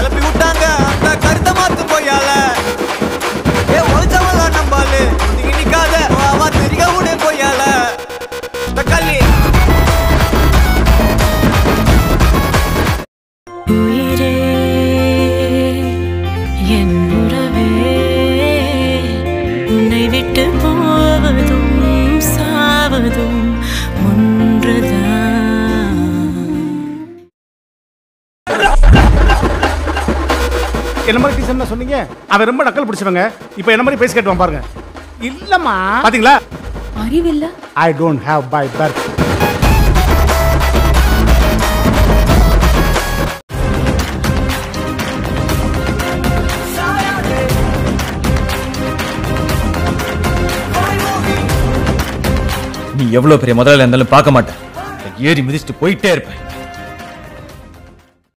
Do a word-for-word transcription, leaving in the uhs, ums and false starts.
குழப்பி விட்டாங்க அந்த கருத்தை மாத்து போயால ஏ ஒழிச்சவங்க நம்பாலு நீங்க நிக்காத அவ தெரிக உடே போயால தக்காளி உயிரே என் உறவே உன்னை விட்டு போவதும் சாவதும் ஒன்றுதான். என்ன மாதிரி டீச்சர் சொன்னீங்க? அவன் ரொம்ப நக்கல் பிடிச்சவங்க. இப்போ என்ன மாதிரி பேசி கேட்டுவான் பாருங்க. இல்லம்மா பாத்தீங்களா? அறிவில்ல. I don't have by birth. நீ எவ்வளவு பெரிய முதலாளி இருந்தாலும் பார்க்க மாட்டேன். ஏறி மிதிச்சுட்டு போயிட்டே இருப்பேன்.